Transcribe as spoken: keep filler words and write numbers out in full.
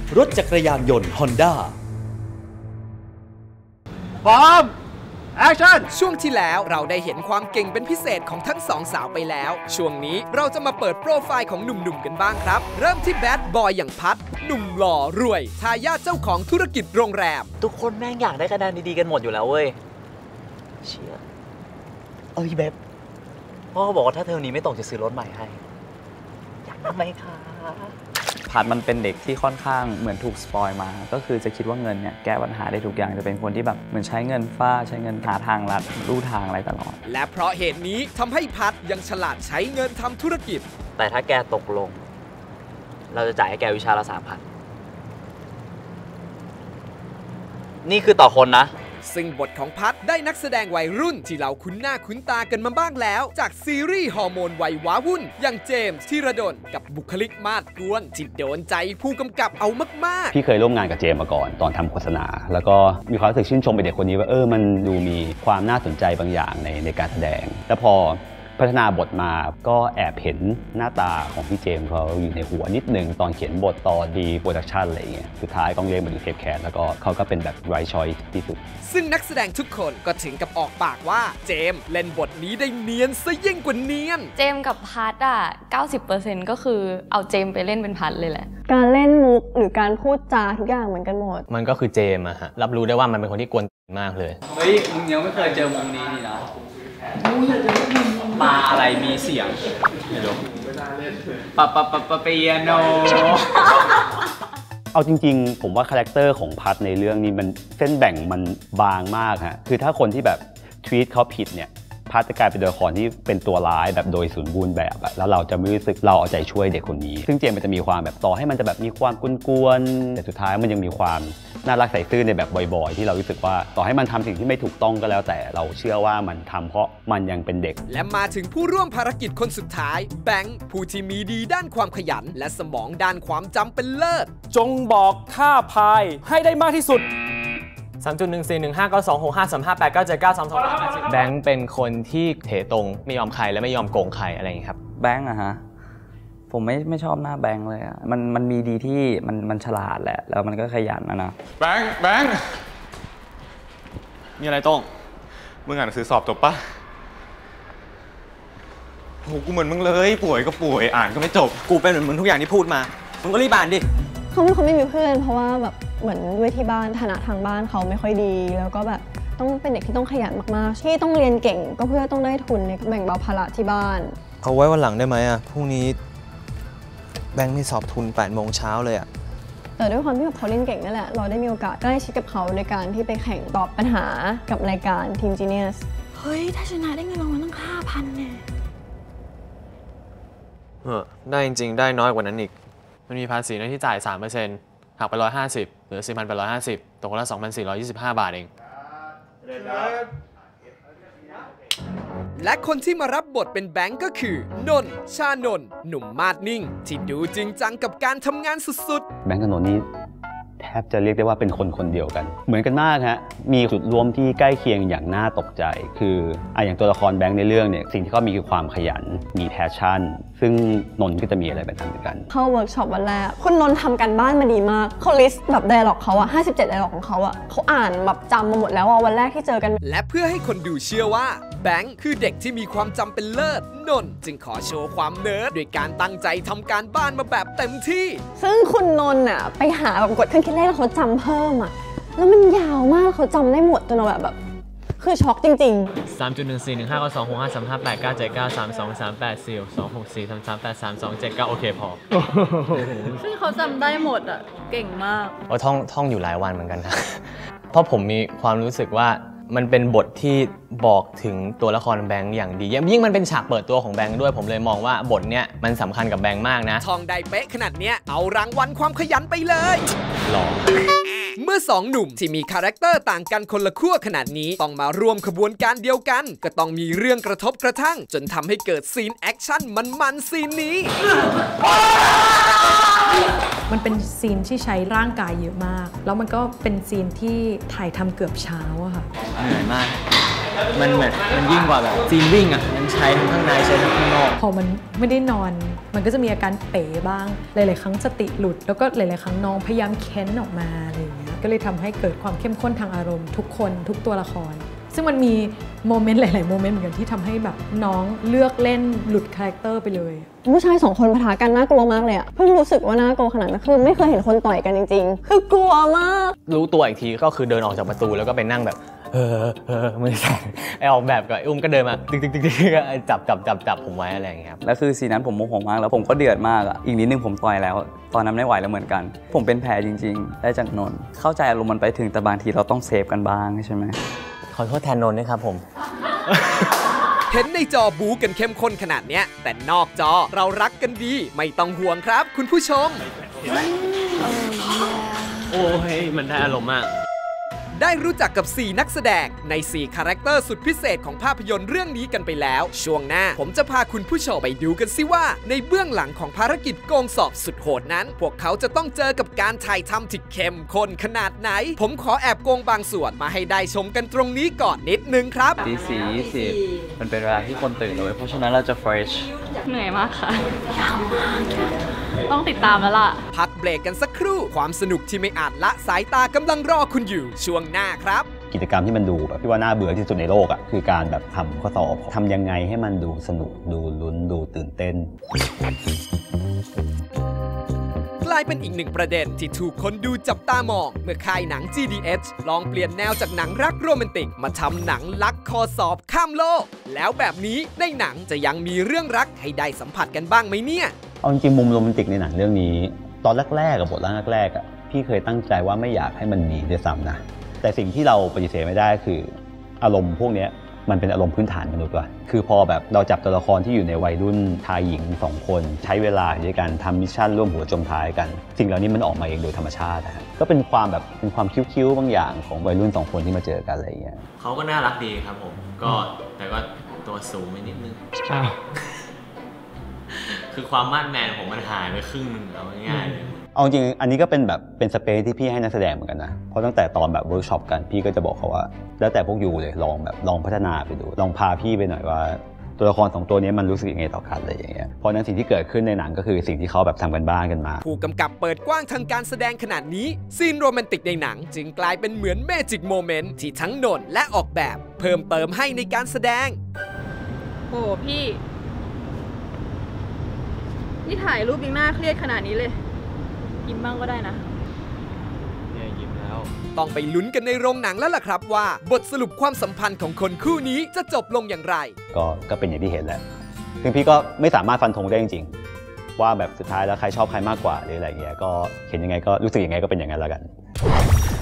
รถจักรยานยนต์ Honda พร้อมแอคชั่นช่วงที่แล้วเราได้เห็นความเก่งเป็นพิเศษของทั้งสองสาวไปแล้วช่วงนี้เราจะมาเปิดโปรไฟล์ของหนุ่มๆกันบ้างครับเริ่มที่แบดบอยอย่างพัดหนุ่มหล่อรวยทายาทเจ้าของธุรกิจโรงแรมทุกคนแม่งอยากได้คะแนนดีๆกันหมดอยู่แล้วเว้ยเชี่ยเอ้ยเบบพ่อบอกว่าถ้าเทอมนี้ไม่ตกจะซื้อรถใหม่ให้อยากทำไหมคะพัดมันเป็นเด็กที่ค่อนข้างเหมือนถูกสปอยมาก็คือจะคิดว่าเงินเนี่ยแก้ปัญหาได้ทุกอย่างจะเป็นคนที่แบบเหมือนใช้เงินฟาดใช้เงินหาทางลัดลู่ทางอะไรตลอดและเพราะเหตุนี้ทำให้พัดยังฉลาดใช้เงินทำธุรกิจแต่ถ้าแกตกลงเราจะจ่ายให้แกวิชาละสามพันนี่คือต่อคนนะซึ่งบทของพัดได้นักแสดงวัยรุ่นที่เราคุ้นหน้าคุ้นตากันมาบ้างแล้วจากซีรีส์ฮอร์โมนวัยว้าวุ่นอย่างเจมส์ธีรดลกับบุคลิกมาดกวนที่โดนใจผู้กำกับเอามากๆพี่เคยร่วมงานกับเจมส์มาก่อนตอนทำโฆษณาแล้วก็มีความรู้สึกชื่นชมไปเด็กคนนี้ว่าเออมันดูมีความน่าสนใจบางอย่างในในการแสดงแล้วพอพัฒนาบทมาก็แอบเห็นหน้าตาของพี่เจมส์เขาอยู่ในหัวนิดนึงตอนเขียนบทตอนดีโปรดักชันอะไรเงี้ยสุดท้ายต้องเรียกมาดูเทปแคสแล้วก็เขาก็เป็นแบบไรชอยที่สุดซึ่งนักแสดงทุกคนก็ถึงกับออกปากว่าเจมส์เล่นบทนี้ได้เนียนซะยิ่งกว่าเนียนเจมส์กับพัดอ่ะ เก้าสิบเปอร์เซ็นต์ ก็คือเอาเจมส์ไปเล่นเป็นพัดเลยแหละการเล่นมุกหรือการพูดจาทุกอย่างเหมือนกันหมดมันก็คือเจมส์อะฮะรับรู้ได้ว่ามันเป็นคนที่กวนมากเลยเฮ้ยมึงยังไม่เคยเจอมุมนี้นี่นะปลาอะไรมีเสียงไม่รู้ปะปะปะปะเปียโนเอาจริงๆผมว่าคาแรคเตอร์ของพัดในเรื่องนี้มันเส้นแบ่งมันบางมากฮะคือถ้าคนที่แบบทวีตเขาผิดเนี่ยพัดจะกลายเป็นตัวละครที่เป็นตัวร้ายแบบโดยสมบูรณ์แบบอะแล้วเราจะไม่รู้สึกเราเอาใจช่วยเด็กคนนี้ซึ่งเจมมันจะมีความแบบต่อให้มันจะแบบมีความกวนๆแต่สุดท้ายมันยังมีความน่ารักใส่ซื่อในแบบบ่อยๆที่เรารู้สึกว่าต่อให้มันทำสิ่งที่ไม่ถูกต้องก็แล้วแต่เราเชื่อว่ามันทำเพราะมันยังเป็นเด็กและมาถึงผู้ร่วมภารกิจคนสุดท้ายแบงค์ผู้ที่มีดีด้านความขยันและสมองด้านความจำเป็นเลิศจงบอกท่าพายให้ได้มากที่สุดสามจุดหนึ่งสี่หนึ่งห้าเก้าสองหกห้าสามห้าแปดเก้าเจ็ดเก้าสามสองแปดแบงค์เป็นคนที่เถตรงไม่ยอมใครและไม่ยอมโกงใครอะไรอย่างนี้ครับแบงค์อะฮะผมไม่ไม่ชอบหน้าแบงค์เลยอะมันมันมีดีที่มันมันฉลาดแหละแล้วมันก็ขยันนะนะแบงค์แบงค์มีอะไรต้องมึงอ่านหนังสือสอบจบปะโหกูเหมือนมึงเลยป่วยก็ป่วยอ่านก็ไม่จบกูเป็นเหมือนมึงทุกอย่างที่พูดมามึงก็รีบอ่านดิเขาไม่เขาไม่มีเพื่อนเพราะว่าแบบเหมือนด้วยที่บ้านฐานะทางบ้านเขาไม่ค่อยดีแล้วก็แบบต้องเป็นเด็กที่ต้องขยันมากๆที่ต้องเรียนเก่งก็เพื่อต้องได้ทุนในแบ่งเบาภาระที่บ้านเอาไว้วันหลังได้ไหมอ่ะพรุ่งนี้แบงค์มีสอบทุนแปดโมงเช้าเลยอ่ะแต่ด้วยความที่แบบเขาเล่นเก่งนั่นแหละเราได้มีโอกาสใกล้ชิดกับเขาในการที่ไปแข่งตอบปัญหากับรายการทีมจีเนียสเฮ้ยถ้าชนะได้เงินรางวัลตั้งห้าพันเนี่ยเออได้จริงๆได้น้อยกว่านั้นอีกมันมีภาษีนะที่จ่าย สามเปอร์เซ็นต์ หักไปหนึ่งร้อยห้าสิบเหลือ สี่พันแปดร้อยห้าสิบ ตกคนละ สองพันสี่ร้อยยี่สิบห้า บาทเองและคนที่มารับบทเป็นแบงก์ก็คือนนท์ชานนท์หนุ่มมาดนิ่งที่ดูจริงจังกับการทำงานสุดๆแบงก์กับนนท์นี่แทบจะเรียกได้ว่าเป็นคนคนเดียวกันเหมือนกันมากฮะมีจุดร่วมที่ใกล้เคียงอย่างน่าตกใจคืออ่ะอย่างตัวละครแบงค์ในเรื่องเนี่ยสิ่งที่เขามีคือความขยันมีแพชชั่นซึ่งนนท์ก็จะมีอะไรแบบนั้นเหมือนกันเข้าเวิร์กช็อปวันแรกคุณนนท์ทำการบ้านมาดีมากเขาลิสต์แบบไดอะล็อกเขาอะห้าสิบเจ็ดไดอะล็อกของเขาอะเขาอ่านแบบจำมาหมดแล้วอะวันแรกที่เจอกันและเพื่อให้คนดูเชื่อว่าแบงค์คือเด็กที่มีความจำเป็นเลิศนนท์จึงขอโชว์ความเนิร์ดด้วยการตั้งใจทำการบ้านมาแบบเต็มที่ซึ่งคุณนนท์อะไปหาแบบกดเครื่องคิดเลขแล้วเขาจำเพิ่มอะแล้วมันยาวมากเขาจำได้หมดจนเราแบบแบบคือช็อกจริงๆ สามจุดหนึ่งสี่หนึ่งห้าเก้าสองหกห้าสามห้าแปดเก้าเจ็ดเก้าสามสองสามแปดสี่สองหกสี่สามสามแปดสามสองเจ็ดเก้าโอเคพอซึ่งเขาจำได้หมดอะเก่งมากโอ้ท่องท่องอยู่หลายวันเหมือนกันนะเพราะผมมีความรู้สึกว่ามันเป็นบทที่บอกถึงตัวละครแบงค์อย่างดียิ่งมันเป็นฉากเปิดตัวของแบงค์ด้วยผมเลยมองว่าบทเนี้ยมันสำคัญกับแบงค์มากนะท่องได้เป๊ะขนาดเนี้ยเอารางวัลความขยันไปเลยหล่อเมื่อสองหนุ่มที่มีคาแรคเตอร์ต่างกันคนละขั้วขนาดนี้ต้องมารวมขบวนการเดียวกันก็ต้องมีเรื่องกระทบกระทั่งจนทำให้เกิดซีนแอคชั่นมันๆซีนนี้มันเป็นซีนที่ใช้ร่างกายเยอะมากแล้วมันก็เป็นซีนที่ถ่ายทำเกือบเช้าอะค่ะเหนื่อยมากมันเหมือนมันยิ่งกว่าแบบซีนวิ่งอ่ะมันใช้ทั้งข้างในใช้ทั้งข้างนอกพอมันไม่ได้นอนมันก็จะมีอาการเป๋บ้างหลายๆครั้งสติหลุดแล้วก็หลายๆครั้งน้องพยายามเค้นออกมาอะไรอย่างเงี้ยก็เลยทำให้เกิดความเข้มข้นทางอารมณ์ทุกคนทุกตัวละครซึ่งมันมีโมเมนต์หลายๆโมเมนต์เหมือนกันที่ทำให้แบบน้องเลือกเล่นหลุดคาแรคเตอร์ไปเลยผู้ชายสองคนปะทะกันน่ากลัวมากเลยอะเพิ่งรู้สึกว่าน่ากลัวขนาดนั้นคือไม่เคยเห็นคนต่อยกันจริงๆคือกลัวมากรู้ตัวอีกทีก็คือเดินออกจากประตูแล้วก็ไปนั่งแบบเออเออมือสั่นไอออกแบบกับอุ้มก็เดินมาติ๊กติ๊กติ๊กติ๊กจับจับจับจับผมไว้อะไรอย่างเงี้ยแล้วคือซีนนั้นผมโมโหมากแล้วผมก็เดือดมากอ่ะอีกนิดนึงผมต่อยแล้วตอนนั้นไม่ไหวแล้วเหมือนกันผมเป็นแผลจริงๆได้จากนนท์เข้าใจอารมณ์มันไปถึงแต่บางทีเราต้องเซฟกันบ้างใช่ไหมขอโทษแทนนนท์ด้วยครับผมเห็นในจอบู๊กันเข้มข้นขนาดเนี้ยแต่นอกจอเรารักกันดีไม่ต้องห่วงครับคุณผู้ชมโอ้ยมันได้อารมณ์มากได้รู้จักกับสี่นักแสดงในสี่คาแรคเตอร์สุดพิเศษของภาพยนตร์เรื่องนี้กันไปแล้วช่วงหน้าผมจะพาคุณผู้ชมไปดูกันสิว่าในเบื้องหลังของภารกิจโกงสอบสุดโหดนั้นพวกเขาจะต้องเจอกับการถ่ายทำที่เข้มข้นขนาดไหนผมขอแอบโกงบางส่วนมาให้ได้ชมกันตรงนี้ก่อนนิดนึงครับตีสี่ยี่สิบมันเป็นเวลาที่คนตื่นเลยเพราะฉะนั้นเราจะ fresh เหนื่อยมากค่ะต้องติดตามแล้วล่ะพักเบรกกันสักครู่ความสนุกที่ไม่อาจละสายตากำลังรอคุณอยู่ช่วงหน้าครับกิจกรรมที่มันดูแบบที่ว่าน่าเบื่อที่สุดในโลกอ่ะคือการแบบทำข้อสอบทำยังไงให้มันดูสนุกดูลุ้นดูตื่นเต้นกลายเป็นอีกหนึ่งประเด็นที่ถูกคนดูจับตามองเมื่อค่ายหนัง จี ดี เอช ลองเปลี่ยนแนวจากหนังรักโรแมนติกมาทำหนังลักข้อสอบข้ามโลกแล้วแบบนี้ในหนังจะยังมีเรื่องรักให้ได้สัมผัสกันบ้างไหมเนี่ยเอาจริงมุมโรแมนติกในหนังเรื่องนี้ตอนแรกๆกับบทแรกๆอ่ะพี่เคยตั้งใจว่าไม่อยากให้มันมีด้วยซ้ำนะแต่สิ่งที่เราปฏิเสธไม่ได้คืออารมณ์พวกนี้มันเป็นอารมณ์พื้นฐานมนุษย์ว่ะคือพอแบบเราจับตัวละครที่อยู่ในวัยรุ่นชายหญิงสองคนใช้เวลาด้วยกันทำมิชชั่นร่วมหัวจมท้ายกันสิ่งเหล่านี้มันออกมาเองโดยธรรมชาตินะก็เป็นความแบบเป็นความคิ้วๆบางอย่างของวัยรุ่นสองคนที่มาเจอกันอะไรอย่างเงี้ยเขาก็น่ารักดีครับผมก็แต่ก็ตัวสูงไปนิดนึงคือความมาดแมนผมมันหายไปครึ่งนึงเอาง่ายๆเลยเอาจริงอันนี้ก็เป็นแบบเป็นสเปซที่พี่ให้นักแสดงเหมือนกันนะเพราะตั้งแต่ตอนแบบเวิร์กช็อปกันพี่ก็จะบอกเขาว่าแล้วแต่พวกยูเลยลองแบบลองพัฒนาไปดูลองพาพี่ไปหน่อยว่าตัวละครสองตัวนี้มันรู้สึกยังไงต่อกันอะไรอย่างเงี้ยเพราะนั้นสิ่งที่เกิดขึ้นในหนังก็คือสิ่งที่เขาแบบทำกันบ้านกันมาผู้กำกับเปิดกว้างทางการแสดงขนาดนี้ซีนโรแมนติกในหนังจึงกลายเป็นเหมือนเมจิกโมเมนต์ที่ทั้งนนท์และออกแบบเพิ่มเติมให้ในการแสดงโอ้พี่นี่ถ่ายรูปยังน่าเครียดขนาดนี้เลยยิ้มบ้างก็ได้นะเนี่ยยิ้มแล้วต้องไปลุ้นกันในโรงหนังแล้วล่ะครับว่าบทสรุปความสัมพันธ์ของคนคู่นี้จะจบลงอย่างไรก็ก็เป็นอย่างที่เห็นแหละซึ่งพี่ก็ไม่สามารถฟันธงได้จริงๆว่าแบบสุดท้ายแล้วใครชอบใครมากกว่าหรืออะไรเงี้ยก็เห็นยังไงก็รู้สึกยังไงก็เป็นอย่างนั้นแล้วกัน